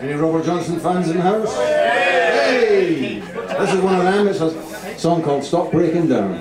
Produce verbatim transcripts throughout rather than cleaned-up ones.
Any Robert Johnson fans in the house? Hey! This is one of them. It's a song called Stop Breaking Down.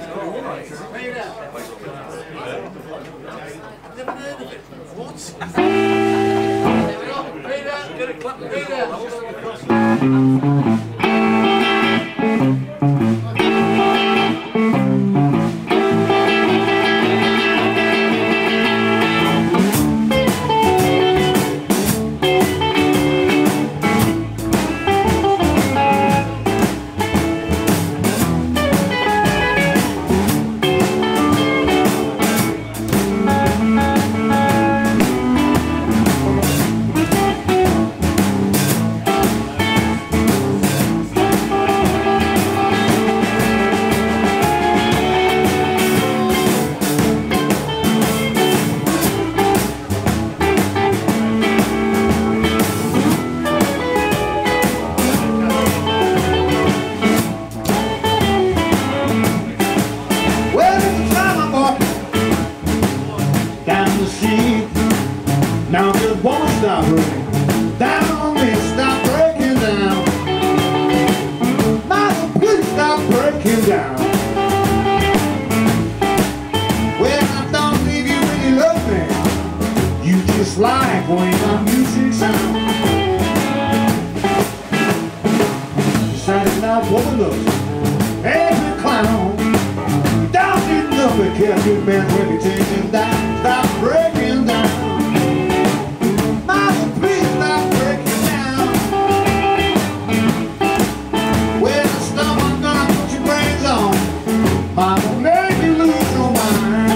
Like when my music sound, decided out woman looks every clown. Down didn't know it kept your man's reputation down. Stop breaking down. Mama, please stop breaking down. Well, the stomach gonna put your brains on. Mama, make you lose your mind.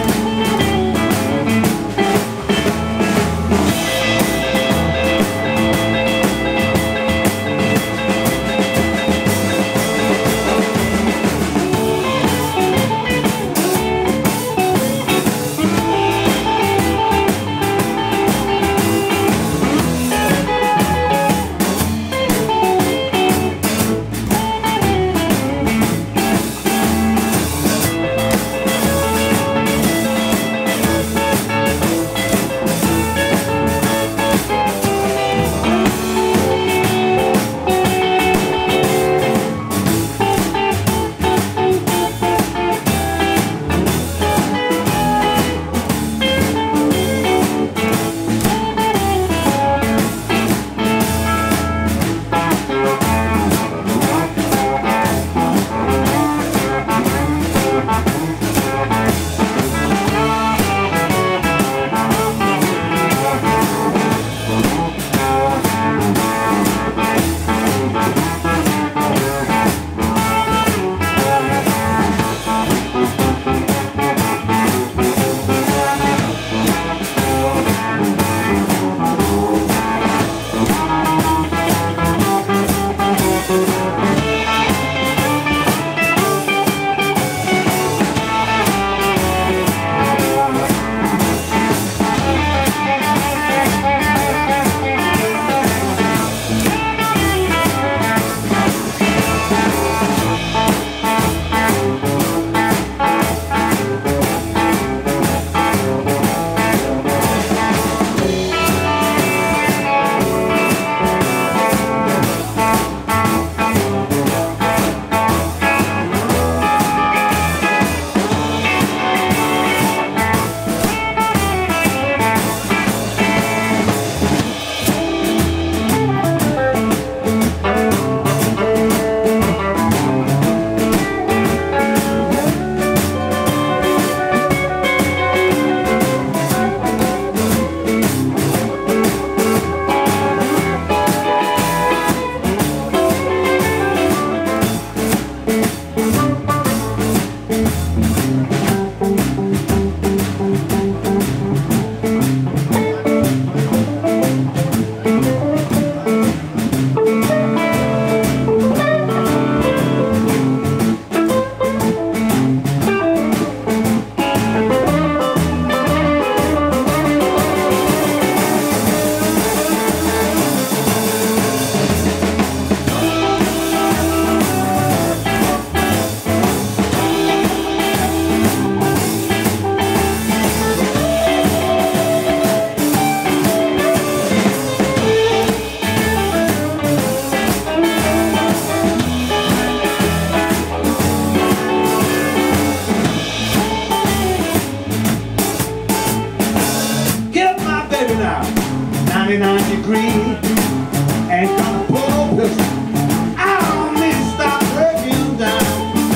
going out ninety-nine degrees. Ain't gonna pull no pistol out on me. Stop breaking down.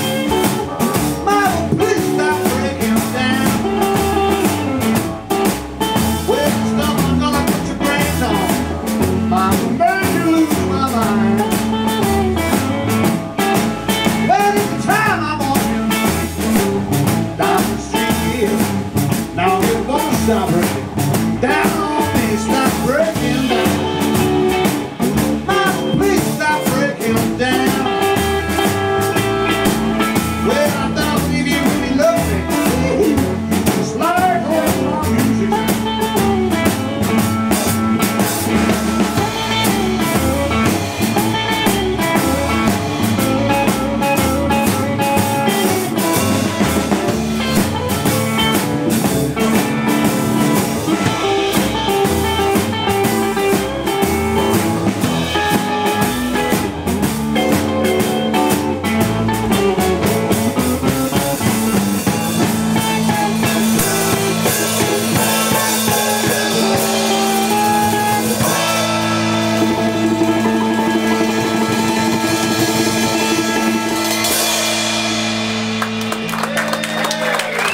Mama, please stop breaking down. Well, stop, I'm gonna put your brains on. Mama, made you lose my mind. Well, it's the time I'm walking down the street here. Now you won't stop breaking down on me. Stop breaking down.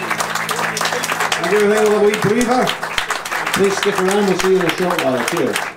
Thank you, little wee breather. Please stick around, we'll see you in a short while. Cheers.